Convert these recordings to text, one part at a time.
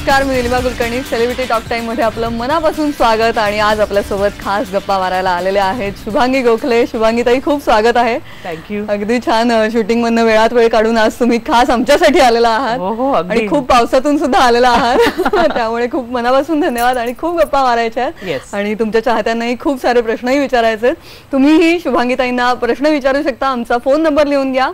नमस्कार, मी Nilima Kulkarni. Celebrity talk time मध्ये आपलं मनापासून स्वागत. आणि आज आपल्यासोबत खास गप्पा मारायला आलेले आहेत शुभांगी गोखले. शुभांगी ताई, खूप स्वागत आहे. थँक्यू. अगदी छान शूटिंग मधनं वेळात वेळ काढून आज तुम्ही खास आमच्यासाठी आलेला आहात. हो, आणि खूप पावसातून सुद्धा आलेला आहात. त्यामुळे खूप मनापासून धन्यवाद. आणि खूप गप्पा मारायच्या आहेत आणि तुमच्या चाहत्यांनाही खूप सारे प्रश्नही विचारायचे आहेत. तुम्हीही शुभांगी ताईंना प्रश्न विचारू शकता. आमचा फोन नंबर लिहून घ्या,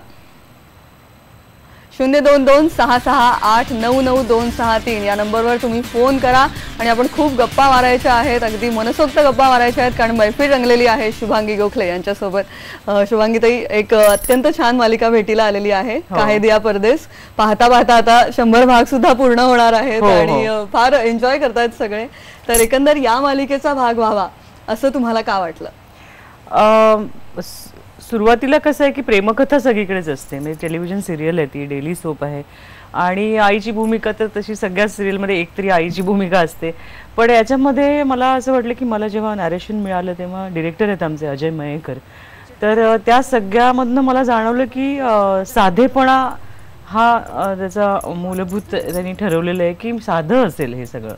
02266899263 या नंबरवर तुम्ही फोन करा. आणि आपण खूप गप्पा मारायच्या आहेत, अगदी मनसोक्त गप्पा मारायच्या आहेत, कारण मैफिल रंगलेली आहे शुभांगी गोखले यांच्यासोबत. शुभांगी ताई, एक अत्यंत छान मालिका भेटीला आलेली आहे, काहे दिया परदेस. पाहता पाहता आता 100 भाग सुद्धा पूर्ण होणार आहेत आणि फार एन्जॉय करतायत सगळे. तर एकंदर या मालिकेचा भाग व्हावा असं तुम्हाला का वाटलं? सुरुवातीला कसं आहे की प्रेमकथा सगळीकडेच असते, म्हणजे टेलिव्हिजन सिरियल आहे, ती डेली सोप आहे आणि आईची भूमिका तर तशी सगळ्या सिरियलमध्ये एकतरी आईची भूमिका असते. पण याच्यामध्ये मला असं वाटलं की मला जेव्हा नॅरेशन मिळालं तेव्हा डिरेक्टर आहेत आमचे अजय मयेकर, तर त्या सगळ्यामधनं मला जाणवलं की साधेपणा हा त्याचा मूलभूत त्यांनी ठरवलेलं आहे की साधं असेल हे सगळं.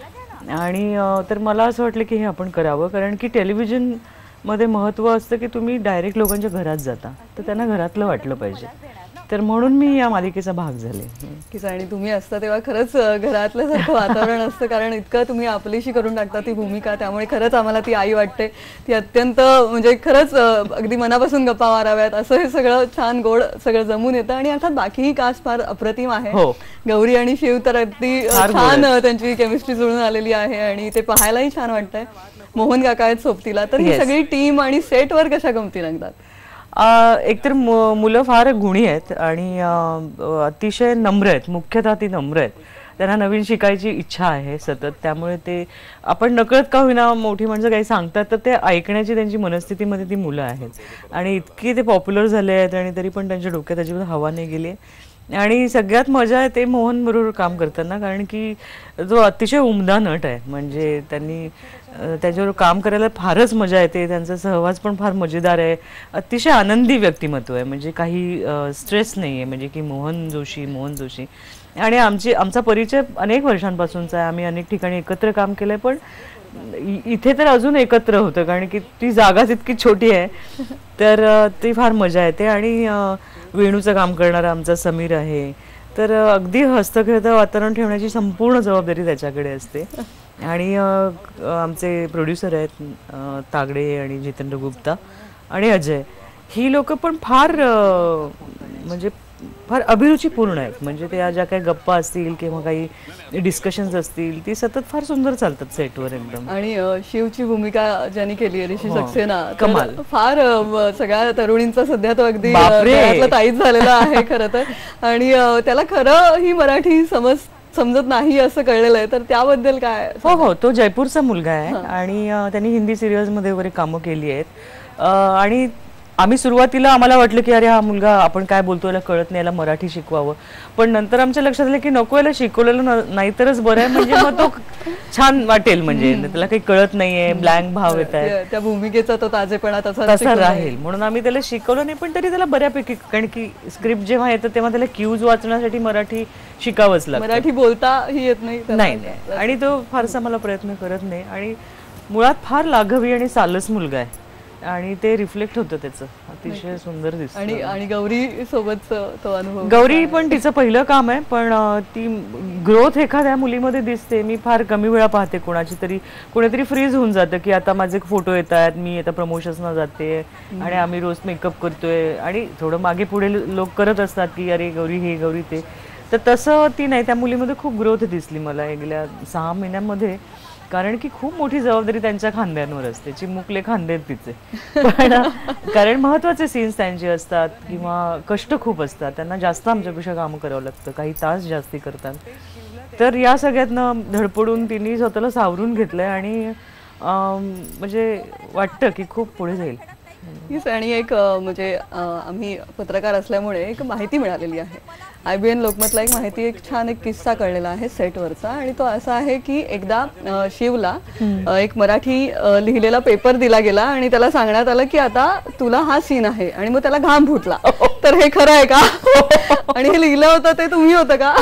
आणि तर मला असं वाटलं की हे आपण करावं, कारण की टेलिव्हिजन मध्ये महत्त्व असतं की तुम्ही डायरेक्ट लोकांच्या घरात जाता, तर त्यांना घरातलं वाटलं पाहिजे. तर म्हणून मी या मालिकेचा भाग झाले. आणि तुम्ही असता तेव्हा खरंच घरातल्यासारखं वातावरण असतं, कारण इतकं तुम्ही आपलीशी करून टाकता ती भूमिका. त्यामुळे खरंच आम्हाला ती आई वाटते. ती अत्यंत म्हणजे खरंच अगदी मनापासून गप्पा माराव्यात असं हे सगळं छान गोड सगळं जमून येतं. आणि अर्थात बाकीही कास्ट फार अप्रतिम आहे. गौरी आणि शिव तर अगदी छान त्यांची केमिस्ट्री जुळून आलेली आहे आणि ते पाहायलाही छान वाटतंय. मोहन काका आहेत सोबतीला. तर ही सगळी टीम आणि सेटवर कशा गमती रंगतात? एकतर मुलं फार गुणी आहेत आणि अतिशय नम्र आहेत. मुख्यतः ती नम्र आहेत. त्यांना नवीन शिकायची इच्छा आहे सतत. त्यामुळे ते आपण नकळत का होईना मोठी माणसं काही सांगतात तर ते ऐकण्याची त्यांची मनस्थितीमध्ये ती मुलं आहेत. आणि इतकी ते पॉप्युलर झाले आहेत आणि तरी पण त्यांच्या डोक्यात अजिबात हवा नाही गेली. आणि सगळ्यात मजा आहे ते मोहन बरोबर काम करताना, कारण की जो अतिशय उमदा नट आहे. म्हणजे त्यांनी त्याच्यावर काम करायला फारच मजा येते. त्यांचा सहवास पण फार मजेदार आहे. अतिशय आनंदी व्यक्तिमत्व आहे, म्हणजे काही स्ट्रेस नाही आहे. म्हणजे की मोहन जोशी आणि आमचा परिचय अनेक वर्षांपासूनचा आहे. आम्ही अनेक ठिकाणी एकत्र काम केलंय, पण इथे तर अजून एकत्र होतं, कारण की ती जागाच इतकी छोटी आहे. तर ती फार मजा येते. आणि वेणूचं काम करणारा आमचा समीर आहे, तर अगदी हस्तखेळतं वातावरण ठेवण्याची संपूर्ण जबाबदारी त्याच्याकडे असते. आणि आमचे प्रोड्युसर आहेत तागडे आणि जितेंद्र गुप्ता आणि अजय, ही लोक पण फार म्हणजे फार अभिरुचीपूर्ण आहेत. म्हणजे त्या ज्या काही गप्पा असतील किंवा काही डिस्कशन्स असतील ती सतत फार सुंदर चालतात सेटवर एकदम. आणि शिवची भूमिका ज्यांनी केली आहे ऋषी सक्सेना, कमाल. फार सगळ्या तरुणींचा सध्या तो अगदी ताईच झालेला आहे खरं तर. आणि त्याला खरं ही मराठी समजत नाही असं कळलेलं आहे, तर त्याबद्दल काय? हो, तो जयपूरचा मुलगा आहे आणि त्यांनी हिंदी सिरियल्स मध्ये वगैरे कामं केली आहेत. आणि आम्ही सुरुवातीला आम्हाला वाटलं की अरे हा मुलगा आपण काय बोलतो याला कळत नाही, याला मराठी शिकवावं. पण नंतर आमच्या लक्षात आलं की नको, याला शिकवलेलं नाहीतरच बरं आहे, म्हणजे मग तो छान वाटेल. म्हणजे त्याला काही कळत नाहीये, ब्लँक भाव येत आहे, त्या भूमिकेचा तो ताजेपणा तसा राहील म्हणून आम्ही त्याला शिकवलं नाही. पण तरी त्याला बऱ्यापैकी, कारण की स्क्रिप्ट जेव्हा येतं तेव्हा त्याला क्यूज वाचण्यासाठी मराठी शिकावंच लागतं. मराठी बोलताही येत नाही. आणि तो फारसा मला प्रयत्न करत नाही. आणि मुळात फार लाघवी आणि सालस मुलगा आहे आणि ते रिफ्लेक्ट होतं त्याचं. अतिशय सुंदर दिसतं. आणि गौरी सोबत तो अनुभव? गौरी पण तिचं पहिलं काम आहे, पण ती ग्रोथ एखाद्या मुलीमध्ये दिसते. मी फार कमी वेळा पाहते कोणीतरी फ्रीज होऊन जातं की आता माझे फोटो येत आहेत, मी आता प्रमोशन्सना जाते आणि आम्ही रोज मेकअप करतोय आणि थोडं मागे पुढे लोक करत असतात की अरे गौरी हे गौरी ते. तर तसं ती नाही. त्या मुलीमध्ये खूप ग्रोथ दिसली मला गेल्या 6 महिन्यांमध्ये, कारण की खूप मोठी जबाबदारी त्यांच्या खांद्यांवर असते. चिमुकले खांदे आहेत तिचे, पण कारण महत्वाचे सीन्स त्यांचे असतात किंवा कष्ट खूप असतात. त्यांना जास्त आमच्यापेक्षा कामं करावं लागतं, काही तास जास्ती करतात. तर या सगळ्यातनं धडपडून तिने स्वतःला सावरून घेतलंय आणि म्हणजे वाटतं की खूप पुढे जाईल. आणि एक म्हणजे आम्ही पत्रकार असल्यामुळे एक माहिती मिळालेली आहे IBN लोकमतला एक माहिती, एक छान एक किस्सा कळलेला आहे सेटवरचा, आणि तो असा आहे की एकदा शिवला एक मराठी लिहिलेला पेपर दिला गेला आणि त्याला सांगण्यात आलं की आता तुला हा सीन आहे, आणि मग त्याला घाम फुटला. तर हे खरं आहे का? आणि हे लिहिलं होतं ते तुम्ही होतं का?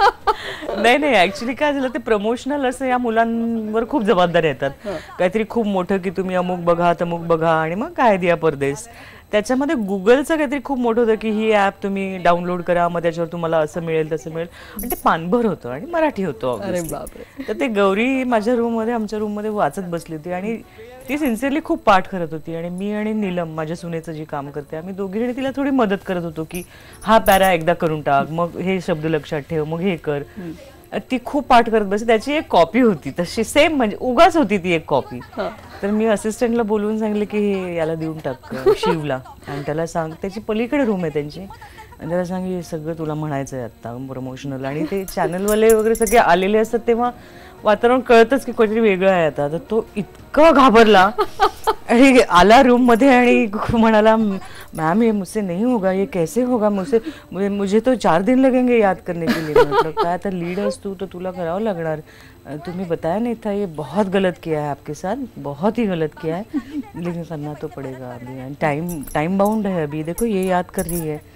नाही नाही, ऍक्च्युली काय झालं, ते प्रमोशनल असं या मुलांवर खूप जबाबदाऱ्या येतात. काहीतरी खूप मोठं की तुम्ही अमुक बघा तमुक बघा, आणि मग काय दिया परदेश. त्याच्यामध्ये गुगलचं काहीतरी खूप मोठं होतं की ही ॲप तुम्ही डाउनलोड करा, मग त्याच्यावर तुम्हाला असं मिळेल तसं मिळेल, आणि ते पानभर होतं आणि मराठी होतं. अरे बापरे. तर ते गौरी माझ्या रूममध्ये, आमच्या रूममध्ये वाचत बसली होती, आणि ती सिन्सिअरली खूप पाठ करत होती, आणि मी आणि नीलम माझ्या सुनेचं जी काम करते, आम्ही दोघींनी तिला थोडी मदत करत होतो की हा पॅरा एकदा करून टाक, मग हे शब्द लक्षात ठेव, मग हे कर. ती खूप पाठ करत बसली. त्याची एक कॉपी होती तशी सेम, म्हणजे उगाच होती ती एक कॉपी. तर मी असिस्टंटला बोलवून सांगितलं की हे याला देऊन टाक शिवला, आणि त्याला सांग, त्याची पलीकडे रूम आहे त्यांची, आणि त्याला सांग हे सगळं तुला म्हणायचं आहे आत्ता प्रमोशनल. आणि ते चॅनलवाले वगैरे सगळे आलेले असतात तेव्हा वातावरण कळतच की काहीतरी वेगळं आहे आता. तर तो इतका घाबरला आणि आला रूम मध्ये आणि म्हणाला, मॅम ये मुझसे नहीं होगा, ये कैसे होगा, मुझे तो 4 दिन लगेंगे याद करने के लिए. मतलब काय, आता लीड असतो तो तुला करावं लागणार, तुम्हें बताया नहीं था, ये बहुत गलत किया है आपके साथ, बहुत ही गलत किया है, लेकिन करना तो पड़ेगा अभी, टाइम बाउंड है अभी, देखो ये याद कर रही है.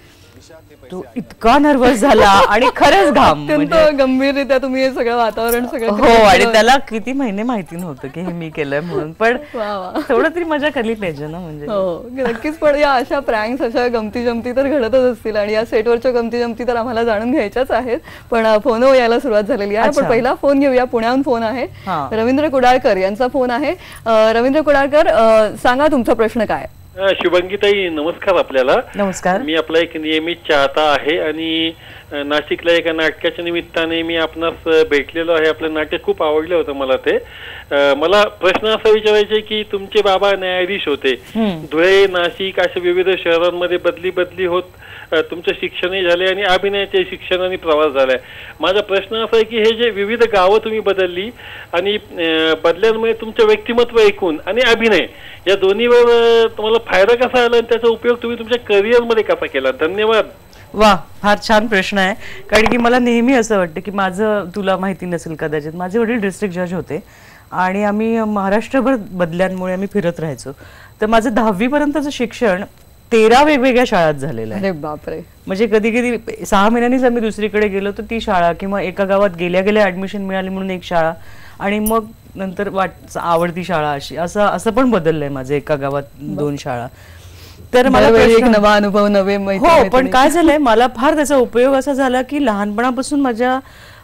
तो इतका नर्वस झाला आणि खरंच घाम, अत्यंत गंभीररित्या तुम्ही हे सगळं वातावरण सगळं. हो, आणि त्याला किती महिने माहिती नव्हतं की हे मी केलंय म्हणून, पण थोडं तरी मजा केली पाहिजे ना. म्हणजे हो नक्कीच. पण या अशा प्रँक्स, अशा गमती जमती तर घडतच असतील, आणि या सेटवरच्या गमती जमती तर आम्हाला जाणून घ्यायच्याच आहेत. पण फोन यायला सुरुवात झालेली आहे. पण पहिला फोन घेऊया. पुण्याहून फोन आहे, रवींद्र कुडाळकर यांचा फोन आहे. रवींद्र कुडाळकर, सांगा तुमचा प्रश्न काय. शुभांगीताई नमस्कार. आपल्याला नमस्कार. मी आपला एक नियमित चाहता आहे, आणि नाशिकला एका नाटकाच्या निमित्ताने मी आपणास भेटलेलो आहे. आपलं नाटक खूप आवडलं होतं मला ते. मला प्रश्न असा विचारायचा की तुमचे बाबा न्यायाधीश होते, धुळे, नाशिक अशा विविध शहरांमध्ये बदली होत तुमचं शिक्षणही झाले आणि अभिनयाचे शिक्षण आणि प्रवास झालाय. माझा प्रश्न असा आहे की हे जे विविध गावं तुम्ही बदलली, आणि बदल्यांमुळे तुमचं व्यक्तिमत्व ऐकून आणि अभिनय या दोन्हीवर तुम्हाला फायदा कसा आला, आणि त्याचा उपयोग तुम्ही तुमच्या करिअरमध्ये कसा केला. धन्यवाद. वा, फार छान प्रश्न आहे. कारण की मला नेहमी असं वाटतं की माझं, तुला माहिती नसेल कदाचित, माझे वडील डिस्ट्रिक्ट जज होते, आणि आम्ही महाराष्ट्रभर बदल्यांमुळे आम्ही फिरत राहायचो. तर माझं 10वी पर्यंतचं शिक्षण 13 वेगवेगळ्या शाळात झालेलं आहे. अरे बापरे. म्हणजे कधी कधी 6 महिन्यांनीच आम्ही दुसरीकडे गेलो तर ती शाळा, किंवा एका गावात गेल्या ऍडमिशन मिळाली म्हणून एक शाळा, आणि मग नंतर आवडती शाळा अशी, असं पण बदललंय माझं, एका गावात 2 शाळा. तर मला एक नवा अनुभव, नवे मैत्री. हो, पण काय झालंय, मला फार त्याचा उपयोग असा झाला की लहानपणापासून माझ्या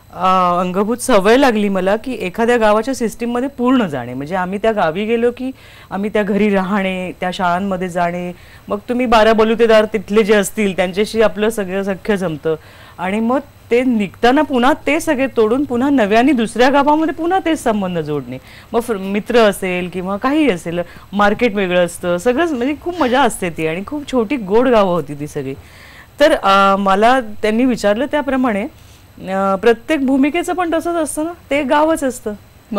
अंगभूत सवय लागली मला की एखाद्या गावाच्या सिस्टीम मध्ये पूर्ण जाणे. म्हणजे आम्ही त्या गावी गेलो की आम्ही त्या घरी राहणे, त्या शाळांमध्ये जाणे, मग तुम्ही 12 बलुतेदार तिथले जे असतील त्यांच्याशी आपलं सगळं सख्य जमतं, आणि मग ते निघताना पुन्हा ते सगळे तोडून पुन्हा नव्याने दुसऱ्या गावामध्ये पुन्हा तेच संबंध जोडणे. मग मित्र असेल किंवा काही असेल, मार्केट वेगळं असतं, सगळंच, म्हणजे खूप मजा असते ती, आणि खूप छोटी गोड गावं होती ती सगळी. तर मला त्यांनी विचारलं त्याप्रमाणे प्रत्येक भूमिकेचं पण तसंच असतं ना, ते गावच असतं.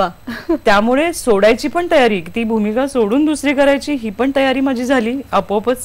त्यामुळे सोडायची पण तयारी, ती भूमिका सोडून दुसरी करायची ही पण तयारी माझी झाली आपोआपच.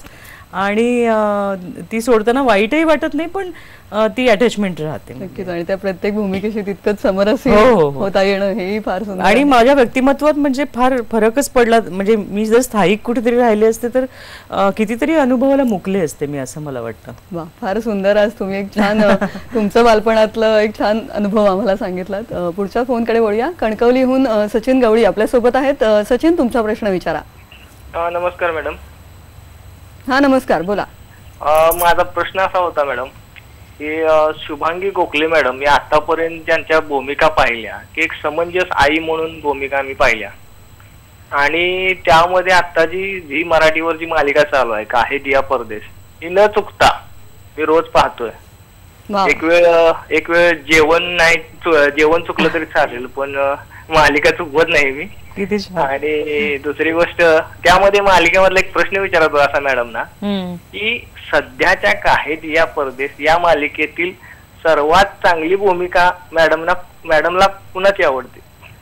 आणि ती सोडताना वाईटही वाटत नाही, पण ती अटॅचमेंट राहते. नक्कीच. आणि त्या प्रत्येक भूमिकेशी तितकंच समरस होता येणं हेही फार सुंदर. आणि माझ्या व्यक्तिमत्वात म्हणजे फार फरकच पडला. म्हणजे मी जर स्थायिक कुठेतरी राहिले असते तर कितीतरी अनुभवाला मुकले असते मी, असं मला वाटतं. वा, फार सुंदर. आज तुम्ही एक छान तुमचं बालपणातलं एक छान अनुभव आम्हाला सांगितलात. पुढच्या फोनकडे वळूया. कणकवलीहून सचिन गवळी आपल्या सोबत आहेत. सचिन, तुमचा प्रश्न विचारा. नमस्कार मॅडम. हा नमस्कार, बोला. माझा प्रश्न असा होता मॅडम की शुभांगी गोखले मॅडम या आतापर्यंत ज्यांच्या भूमिका पाहिल्या की एक समंजस आई म्हणून भूमिका मी पाहिल्या, आणि त्यामध्ये आता जी मराठीवर जी मालिका चालू आहे का आहे दिया परदेश, ही न चुकता मी रोज पाहतोय. एक वेळ जेवण चुकलं तरी चालेल, पण मालिका चुकवत नाही मी. आणि दुसरी गोष्ट, त्यामध्ये मालिकेमधला एक प्रश्न विचारतो असा मॅडम ना की सध्याच्या काहे दिया परदेश या मालिकेतील सर्वात चांगली भूमिका मॅडमला कुणाची आवडते?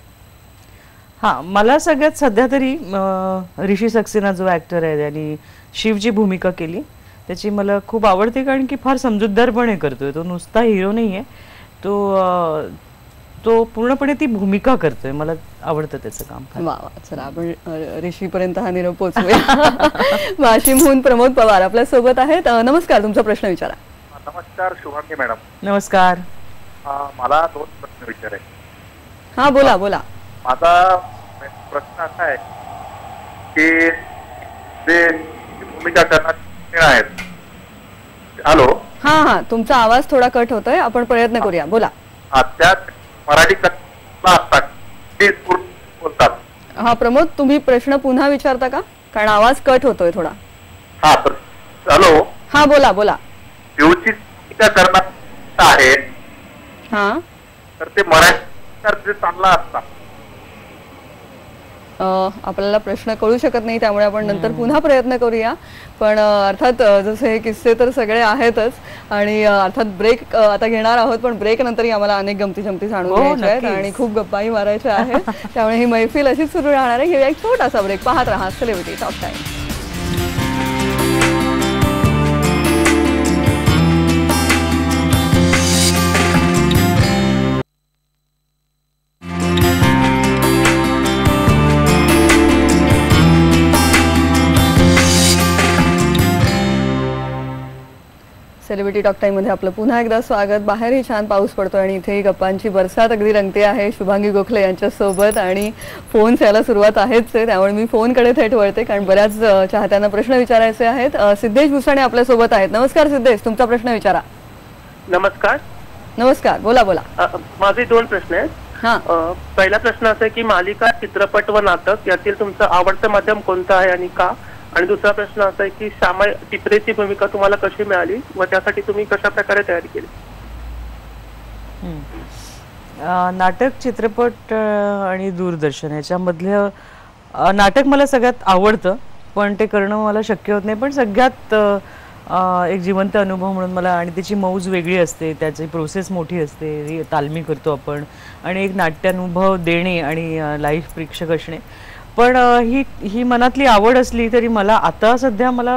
हा, मला सगळ्यात सध्या तरी ऋषी सक्सेना जो ऍक्टर आहे, आणि शिवची भूमिका केली त्याची मला खूप आवडते, कारण की फार समजूतदारपणे करतोय तो, नुसता हिरो नाही आहे तो पूर्णपणे ती भूमिका करतोय. मला आवडतं त्याचं काम फार. वा वा, चला आपण ऋषीपर्यंत हा निरोप पोहोचूया. वाशिमहून प्रमोद पवार आपल्या सोबत आहेत. नमस्कार, तुमचा प्रश्न विचारा. नमस्कार शुभांगी मॅडम. नमस्कार. मला 2 प्रश्न विचारायचे. हा बोला बोला. माझा प्रश्न असा आहे की जे भूमिका करणारे आहेत. हॅलो. हा हा, तुमचा आवाज थोडा कट होतोय, आपण प्रयत्न करूया, बोला. त्यात मराठी असतात ते बोलतात. हा प्रमोद, तुम्ही प्रश्न पुन्हा विचारता का, कारण आवाज कट होतोय थोडा. हा तर हॅलो. हा बोला बोला. देवची भूमिका करणार आहे हा, तर ते मराठी चांगला असतात. आपल्याला प्रश्न कळू शकत नाही, त्यामुळे आपण नंतर पुन्हा प्रयत्न करूया. पण अर्थात जसे हे किस्से तर सगळे आहेतच, आणि अर्थात ब्रेक आता घेणार आहोत, पण ब्रेक नंतरही आम्हाला अनेक गमती जमती जाणून घ्यायच्या आहेत आणि खूप गप्पाही मारायच्या आहेत. त्यामुळे ही मैफिल अशीच सुरू राहणार आहे. घेऊया एक छोटासा ब्रेक. पाहत राहा celebrity talk time. Celebrity talk time मध्ये आपलं पुन्हा एकदा स्वागत. बाहेरही छान पाऊस पडतोय आणि इथेही गप्पांची बरसात अगदी रंगते आहे शुभांगी गोखले यांच्या सोबत, आणि फोन यायला सुरुवात आहेच आहे, त्यामुळे मी फोनकडे थेट वळते, कारण बऱ्याच चाहत्यांना प्रश्न विचारायचे आहेत. सिद्धेश भुसाणे आपल्या सोबत आहेत. नमस्कार सिद्धेश, तुमचा प्रश्न विचारा. नमस्कार. नमस्कार, बोला बोला. माझे 2 प्रश्न आहेत. हा, पहिला प्रश्न असा आहे की मालिका, चित्रपट व नाटक यातील तुमचं आवडतं माध्यम कोणतं आहे आणि का? आणि दुसरा प्रश्न असा आहे की श्यामा टिपरेची भूमिका तुम्हाला कशी मिळाली व त्यासाठी तुम्ही कशा प्रकारे तयारी केली? नाटक, चित्रपट आणि दूरदर्शन याच्यामधलं नाटक मला सगळ्यात आवडतं, पण ते करणं मला शक्य होत नाही. पण सगळ्यात एक जिवंत अनुभव म्हणून मला, आणि त्याची मौज वेगळी असते, त्याची प्रोसेस मोठी असते, तालमी करतो आपण, आणि एक नाट्यानुभव देणे आणि लाईव्ह प्रेक्षक असणे. पण ही मनातली आवड असली तरी मला आता सध्या मला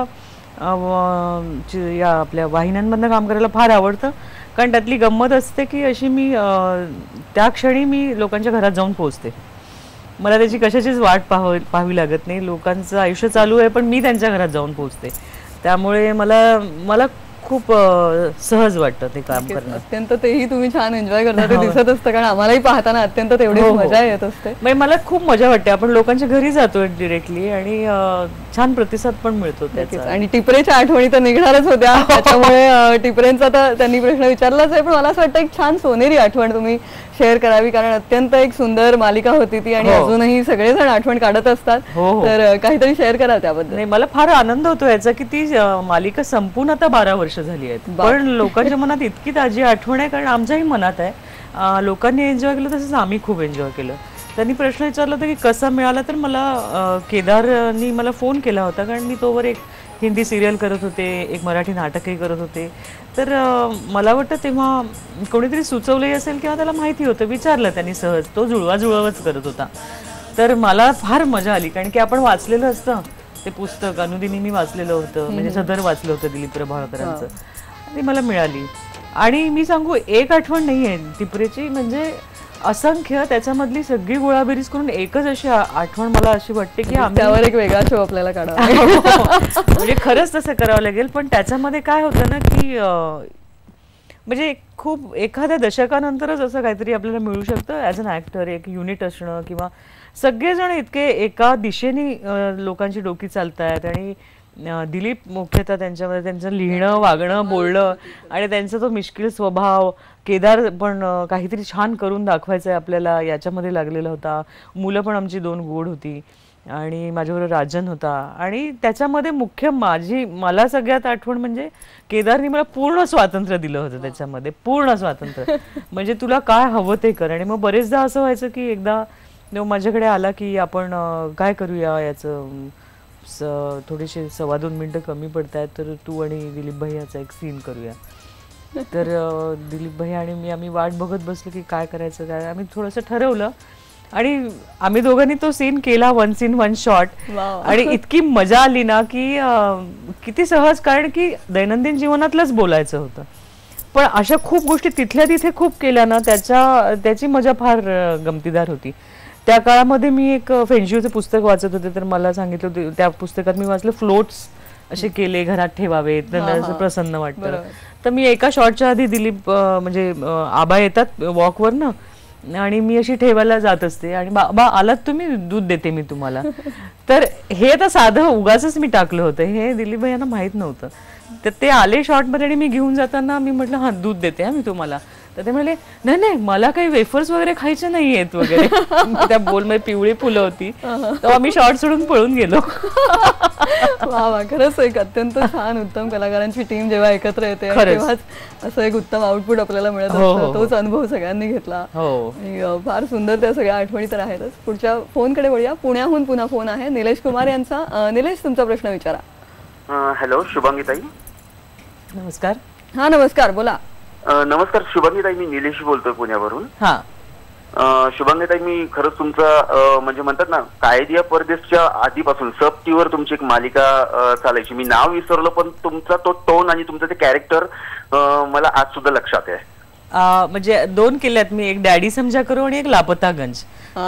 या आपल्या वाहिन्यांमधनं काम करायला फार आवडतं, कारण त्यातली गंमत असते की अशी मी त्या क्षणी मी लोकांच्या घरात जाऊन पोहोचते. मला त्याची कशाचीच वाट पाहावी लागत नाही. लोकांचं आयुष्य चालू आहे, पण मी त्यांच्या घरात जाऊन पोहोचते. त्यामुळे मला खूप सहज वाटतं ते काम करणं. अत्यंत तेही तुम्ही छान एन्जॉय करता, ते दिसत असतं, कारण आम्हालाही पाहताना अत्यंत तेवढीच मजा येत असते. म्हणजे मला खूप मजा वाटते. आपण लोकांच्या घरी जातोय डिरेक्टली आणि छान प्रतिसाद पण मिळतो त्याचा. आणि टिपरेच्या आठवणी तर निघणारच होत्या, त्याच्यामुळे टिपरेंचा तर त्यांनी प्रश्न विचारलाच आहे, पण मला असं वाटतं एक छान सोनेरी आठवण तुम्ही शेअर करावी, कारण अत्यंत एक सुंदर मालिका होती ती, आणि अजूनही सगळेजण आठवण काढत असतात. तर काहीतरी शेअर करा त्याबद्दल. नाही, मला फार आनंद होतो याचा की ती मालिका संपून आता 12 वर्ष झाली आहेत, पण लोकांच्या मनात इतकी ताजी आठवण आहे, कारण आमच्याही मनात आहे. लोकांनी एन्जॉय केलं तसंच आम्ही खूप एन्जॉय केलं. त्यांनी प्रश्न विचारला होता की कसा मिळाला, तर मला केदारनी मला फोन केला होता, कारण मी तोवर एक हिंदी सिरियल करत होते, एक मराठी नाटकही करत होते. तर मला वाटतं तेव्हा कोणीतरी सुचवलंही असेल किंवा त्याला माहिती होतं, विचारलं त्यांनी सहज. तो जुळवाजुळवच करत होता. तर मला फार मजा आली, कारण की आपण वाचलेलं असतं ते पुस्तक, अनुदिनी मी वाचलेलं होतं, म्हणजे सदर वाचलं होतं दिलीप प्रभावळकरांचं, आणि मला मिळाली. आणि मी सांगू, एक आठवण नाही आहे टिपरेची, म्हणजे असंख्य, त्याच्यामधली सगळी गोळाबेरीज करून एकच अशी आठवण मला अशी वाटते की त्यावर एक वेगळा शो आपल्याला काढावा. म्हणजे खरंच तसं करावं लागेल. पण त्याच्यामध्ये काय होतं ना की म्हणजे खूप एखाद्या दशकानंतरच असं काहीतरी आपल्याला मिळू शकतं ॲज अन ॲक्टर, एक युनिट असणं, किंवा सगळेजण इतके एका दिशेने लोकांची डोकी चालतायत. आणि दिलीप मुख्यतः त्यांच्यामध्ये त्यांचं लिहिणं, वागणं, बोलणं आणि त्यांचा तो मिश्किल स्वभाव, केदार पण काहीतरी छान करून दाखवायचं आहे आपल्याला याच्यामध्ये लागलेला होता. मुलं पण आमची 2 गोड होती, आणि माझ्याबरोबर राजन होता. आणि त्याच्यामध्ये मुख्य मला सगळ्यात आठवण म्हणजे केदारनी मला पूर्ण स्वातंत्र्य दिलं होतं त्याच्यामध्ये, पूर्ण स्वातंत्र्य. म्हणजे तुला काय हवं ते कर. आणि मग बरेचदा असं व्हायचं की एकदा माझ्याकडे आला की आपण काय करूया, याचं थोडेसे 1.25 मिनिटं कमी पडतायत, तर तू आणि दिलीप भाई याचा एक सीन करूया. तर दिलीप भाई आणि आम्ही वाट बघत बसलो की काय करायचं काय. आम्ही थोडंसं ठरवलं, आणि आम्ही दोघांनी तो सीन केला, 1 सीन 1 शॉट. वाव. आणि इतकी मजा आली ना की किती सहज, कारण की दैनंदिन जीवनातलंच बोलायचं होतं. पण अशा खूप गोष्टी तिथल्या तिथे खूप केल्या ना, त्याची मजा फार गमतीदार होती. त्या काळामध्ये मी एक फेंशिवचं पुस्तक वाचत होते, तर मला सांगितलं होतं, त्या पुस्तकात मी वाचलं फ्लोट्स असे केले, घरात ठेवावे, त्यांना असं प्रसन्न वाटतं. तर मी एका शॉटच्या आधी दिलीप म्हणजे आबा येतात वॉकवर ना, आणि मी अशी ठेवायला जात असते आणि बा आलात तुम्ही, दूध देते मी तुम्हाला. तर हे तर साधं उगाच मी टाकलं होतं, हे दिलीप भैयांना माहित नव्हतं. तर ते आले शॉर्टमध्ये आणि मी घेऊन जाताना मी म्हटलं हा दूध देते मी तुम्हाला. तर ते म्हणले नाही नाही मला काही वेफर्स वगैरे खायचे नाही आहेत वगैरे. त्या बोलमध्ये पिवळी फुलं होती, तेव्हा मी शॉर्ट सोडून पळून गेलो. वा वा, खरंच एक अत्यंत छान उत्तम कलाकारांची टीम जेव्हा एकत्र येते तेव्हाच असं एक उत्तम आउटपुट आपल्याला मिळत असतं. तोच अनुभव सगळ्यांनी घेतला आणि फार सुंदर त्या सगळ्या आठवणी तर आहेतच. पुढच्या फोनकडे वळूया. पुण्याहून पुन्हा फोन आहे निलेश कुमार यांचा. निलेश, तुमचा प्रश्न विचारा. हॅलो शुभांगीताई. नमस्कार. हा नमस्कार, बोला. नमस्कार शुभांगीताई, मी निलेश बोलतोय पुण्यावरून. हा शुभांगीताई, मी खरंच तुमचा म्हणजे म्हणतात ना, कायदिया परदेशच्या आधीपासून सब टीव्हीवर तुमची एक मालिका चालायची. मी नाव विसरलो, पण तुमचा तो टोन आणि तुमचं ते कॅरेक्टर मला आज सुद्धा लक्षात आहे. म्हणजे 2 केल्यात मी, एक डॅडी समजा करू आणि एक लापतागंज.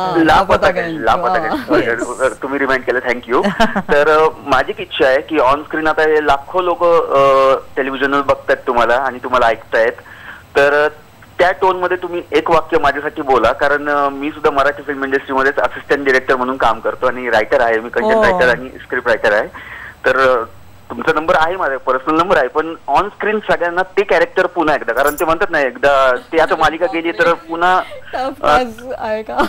तुम्ही रिमाइंड केलं, थँक्यू. तर माझी एक इच्छा आहे की ऑन स्क्रीन आता हे लाखो लोक टेलिव्हिजनवर बघतायत तुम्हाला आणि तुम्हाला ऐकतायत, तर त्या टोन मध्ये तुम्ही एक वाक्य माझ्यासाठी बोला. कारण मी सुद्धा मराठी फिल्म इंडस्ट्रीमध्येच असिस्टंट डिरेक्टर म्हणून काम करतो आणि रायटर आहे मी, कंटेंट रायटर आणि स्क्रिप्ट रायटर आहे. तर तुमचा नंबर आहे, माझा पर्सनल नंबर आहे, पण ऑन स्क्रीन सगळ्यांना ते कॅरेक्टर पुन्हा एकदा, कारण ते म्हणतात ना एकदा ते आता मालिका गेली तर पुन्हा आहे का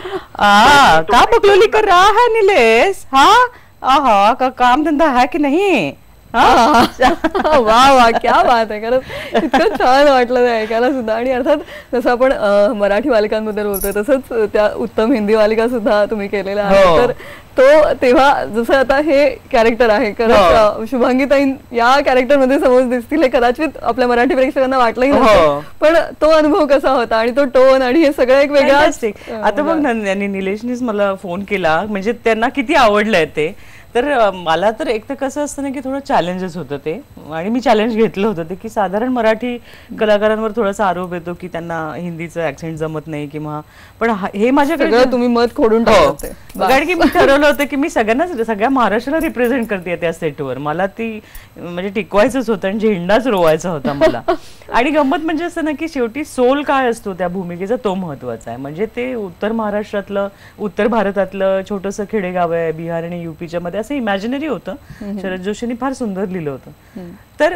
का बकलोली कर रहा है निलेश? हाँ का काम धंदा है की नहीं? वा वा, क्या बात आहे. खरंच इतकं छान वाटलं ते ऐकायला सुद्धा. आणि अर्थात जसं आपण मराठी मालिकांबद्दल बोलतोय तसंच त्या उत्तम हिंदी मालिका सुद्धा तुम्ही केलेल्या आहेत. तर तो तेव्हा जसं आता हे कॅरेक्टर आहे, खरंच शुभांगीताई या कॅरेक्टर मध्ये समज दिसतील हे कदाचित आपल्या मराठी प्रेक्षकांना वाटलंही नव्हतं, पण तो अनुभव कसा होता आणि तो टोन आणि हे सगळं एक वेगळा. आता बघ ना, निलेशनीच मला फोन केला, म्हणजे त्यांना किती आवडलंय ते. तर मला तर एक तर कसं असतं ना की थोडं चॅलेंजेस होतं ते, आणि मी चॅलेंज घेतलं होतं ते की साधारण मराठी कलाकारांवर थोडासा आरोप येतो की त्यांना हिंदीचं ऍक्सेंट जमत नाही किंवा, पण हे माझ्याकडे तुम्ही मत खोडून टाकलं. कारण की मी ठरवलं होतं की मी सगळ्या महाराष्ट्राला रिप्रेझेंट करते त्या सेटवर. मला ती म्हणजे टिकवायचंच होतं आणि झेंडाच रोवायचा होता मला. आणि गंमत म्हणजे असं ना की शेवटी सोल काय असतो त्या भूमिकेचा तो महत्वाचा आहे. म्हणजे ते उत्तर महाराष्ट्रातलं, उत्तर भारतातलं छोटंसं खेडेगाव आहे, बिहार आणि युपीच्या मध्ये, असं इमॅजिनरी होतं. शरद जोशींनी फार सुंदर लिहिलं होतं. तर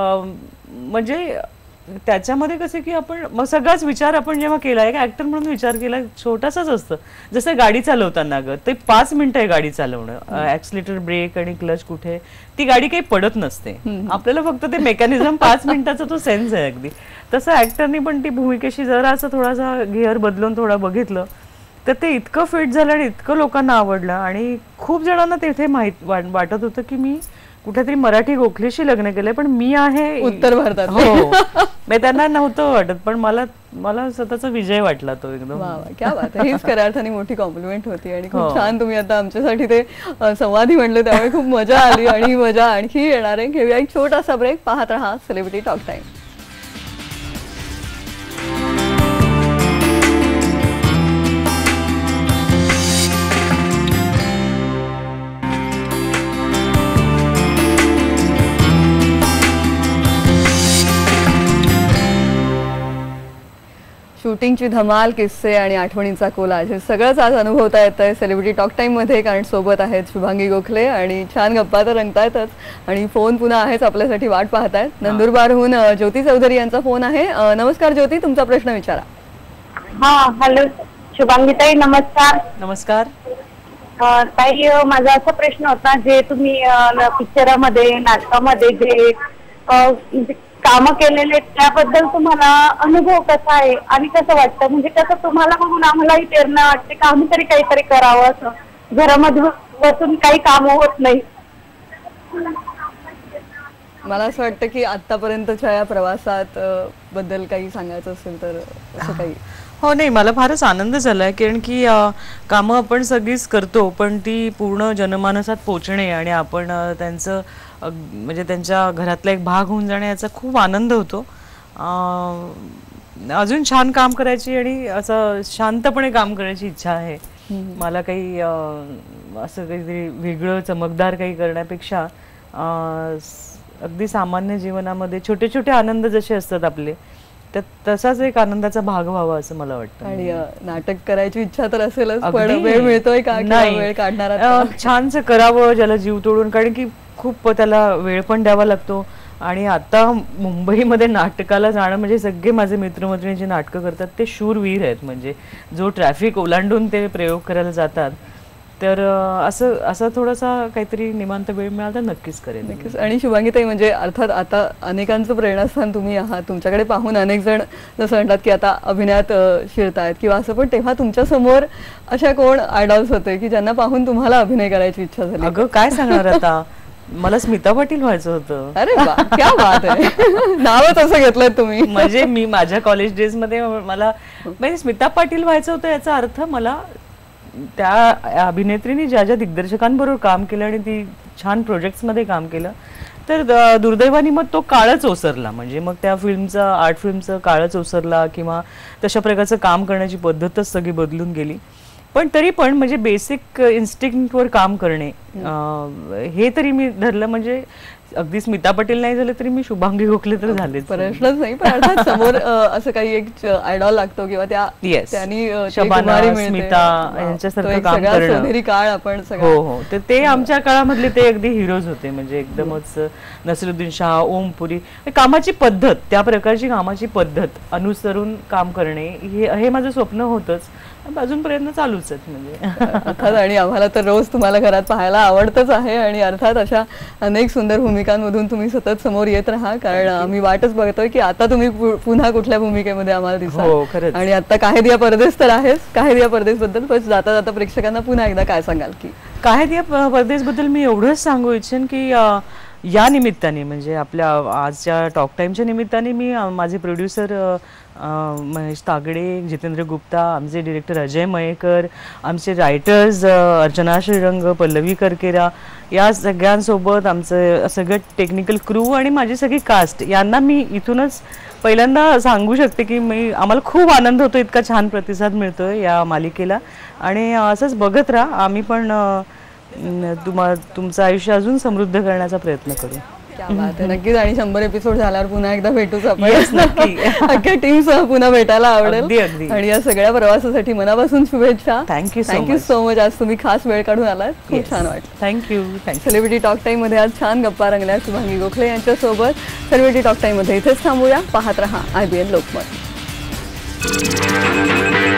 म्हणजे त्याच्यामध्ये कसं की आपण मग सगळाच विचार आपण जेव्हा केला, एक ऍक्टर म्हणून विचार केला, छोटासाच असतं. जसं गाडी चालवताना ग, ते 5 मिनिटं आहे गाडी चालवणं, ऍक्सिलेटर, ब्रेक आणि क्लच कुठे, ती गाडी काही पडत नसते. आपल्याला फक्त ते मेकॅनिझम 5 मिनिटाचा तो सेन्स आहे अगदी. तसं ऍक्टरनी पण ती भूमिकेशी जरा असं थोडासा गिअर बदलून थोडं बघितलं, तर ते इतकं फिट झालं आणि इतकं लोकांना आवडलं. आणि खूप जणांना तिथे वाटत होतं की मी कुठेतरी मराठी गोखलेशी लग्न केलंय, पण मी आहे उत्तर भारतात. मी त्यांना नव्हतं वाटत, पण मला स्वतःचा विजय वाटला तो एकदम. क्या बात आहे. हीच खऱ्या अर्थाने मोठी कॉम्प्लिमेंट होती आणि खूप छान तुम्ही आता आमच्यासाठी ते संवादी म्हणले, त्यामुळे खूप मजा आली आणि ही मजा आणखी येणार आहे. घेऊया एक छोटासा ब्रेक, पाहत रहा सेलिब्रिटी टॉक टाइम. शूटिंगची धमाल, किस्से आणि आठवणींचा कोलाज हे सगळंच आज अनुभवता येत आहे सेलिब्रिटी टॉक टाइम मध्ये, कारण सोबत आहेत शुभांगी गोखले आणि छान गप्पा तर रंगतायतच आणि फोन पुन्हा आहेच आपल्यासाठी वाट पाहतायत. नंदुरबारहून ज्योती चौधरी यांचा फोन आहे. नमस्कार ज्योती, तुमचा प्रश्न विचारा. हा हॅलो शुभांगीताई, नमस्कार. नमस्कार ताई, माझा असा प्रश्न होता, जे तुम्ही पिक्चरामध्ये, नाटकामध्ये जे काम केलेले त्याबद्दल तुम्हाला अनुभव कसा आहे आणि कसं वाटतं? म्हणजे कसं तुम्हाला बघून आम्हालाही प्रेरणा वाटते का आम्ही तरी काहीतरी करावं, असं घरामध्ये बसून काही काम होत नाही. मला असं वाटतं की आतापर्यंतच्या या प्रवासात बद्दल काही सांगायचं असेल तर असं काही. हो, नाही मला फारच आनंद झालाय कारण की कामं आपण सगळीच करतो पण ती पूर्ण जनमानसात पोचणे आणि आपण त्यांचं म्हणजे त्यांच्या घरातला एक भाग होऊन जाणे याचा खूप आनंद होतो. अजून छान काम करायची आणि असं शांतपणे काम करायची इच्छा आहे मला. काही असं काहीतरी वेगळं चमकदार काही करण्यापेक्षा अगदी सामान्य जीवनामध्ये छोटे छोटे आनंद जसे असतात आपले तसाच एक आनंदाचा भाग व्हावा असं मला वाटतं. आणि नाटक करायची इच्छा तर असेलच पण वेळ मिळतोय का? नाही, वेळ काढणार छानसं करावं ज्याला जीव तोडून, कारण की खूप त्याला वेळ पण द्यावा लागतो. आणि आता मुंबईमध्ये नाटकाला जाणं म्हणजे सगळे माझे मित्रमैत्रिणी जे नाटकं करतात ते शूरवीर आहेत. म्हणजे जो ट्रॅफिक ओलांडून ते प्रयोग करायला जातात तर असं थोडासा काहीतरी निवांत वेळ मिळाला तर नक्कीच करेन. नक्कीच. आणि शुभांगीताई म्हणजे अर्थात आता अनेकांचं प्रेरणास्थान तुम्ही आहात. तुमच्याकडे पाहून अनेक जण जसं म्हणतात की आता अभिनयात शिरतायत किंवा असं, पण तेव्हा तुमच्या समोर अशा कोण आयडॉल्स होते की ज्यांना पाहून तुम्हाला अभिनय करायची इच्छा झाली? अगं काय सांगणार आता, मला स्मिता पाटील व्हायचं होतं. अरे वा, क्या बात आहे. नावच असं घेतलंय तुम्ही. म्हणजे मी माझ्या कॉलेज डेज मध्ये मला म्हणजे स्मिता पाटील व्हायचं होतं याचा अर्थ मला त्या अभिनेत्रीने ज्या ज्या दिग्दर्शकांबरोबर काम केलं आणि ती छान प्रोजेक्ट्स मध्ये काम केलं तर दुर्दैवाने मग तो काळच ओसरला. म्हणजे मग त्या फिल्मचा आर्ट फिल्मचं काळच ओसरला किंवा तशा प्रकारचं काम करण्याची पद्धतच सगळी बदलून गेली. पण तरी पण म्हणजे बेसिक इन्स्टिंक्टवर काम करणे हे तरी मी धरलं. म्हणजे अगदी स्मिता पाटील नाही झालं तरी मी शुभांगी गोखले तर झालेच, प्रश्नच नाही. पण अर्थात समोर असं काही एक आयडॉल लागतो किंवा त्यांनी शबाना, स्मिता यांच्यासारखं काम करणं, सोनेरी काळ आपण हो हो ते आमच्या काळामधले ते अगदी हिरोज होते. म्हणजे एकदमच नसिरुद्दीन शाह, ओमपुरी, कामाची पद्धत, त्या प्रकारची कामाची पद्धत अनुसरून काम करणे हे माझं स्वप्न होतंच. अजून प्रयत्न चालूच आहेत. म्हणजे अर्थात. आणि आम्हाला तर रोज तुम्हाला घरात पाहायला आवडतच आहे आणि अर्थात अशा अनेक सुंदर भूमिकांमधून तुम्ही सतत समोर येत राहा, कारण आम्ही वाटच बघतोय की आता तुम्ही पुन्हा कुठल्या भूमिकेमध्ये आम्हाला दिसाल. आणि आता काहे दिया परदेस तर आहेच. काहे दिया परदेस बद्दल पण जाता जाता प्रेक्षकांना पुन्हा एकदा काय सांगाल? की काहे दिया परदेस बद्दल मी एवढंच सांगू इच्छेन की या निमित्ताने म्हणजे आपल्या आजच्या टॉक टाइमच्या निमित्ताने मी माझे प्रोड्युसर महेश तागडे, जितेंद्र गुप्ता, आमचे डिरेक्टर अजय मयेकर, आमचे रायटर्स अर्चना श्रीरंग, पल्लवी करकेरा, या सगळ्यांसोबत आमचं सगळं टेक्निकल क्रू आणि माझी सगळी कास्ट यांना मी इथूनच पहिल्यांदा सांगू शकते की आम्हाला खूप आनंद होतो, इतका छान प्रतिसाद मिळतोय या मालिकेला. आणि असंच बघत राहा. आम्ही पण तुमचं आयुष्य अजून समृद्ध करण्याचा प्रयत्न करू. क्या बात आहे. नक्कीच. आणि 100 एपिसोड झाल्यावर पुन्हा एकदा भेटूच आपण. अख्ख्या टीम सह पुन्हा भेटायला आवडेल. आणि या सगळ्या प्रवासासाठी मनापासून शुभेच्छा. Thank you so much. आज तुम्ही खास वेळ काढून आलात, खूप छान वाटलं. थँक्यू. सेलिब्रिटी टॉक टाइम मध्ये आज छान गप्पा रंगल्या शुभांगी गोखले यांच्यासोबत. सेलिब्रिटी टॉक टाइम मध्ये इथेच थांबूया. पाहत रहा IBN लोकमत.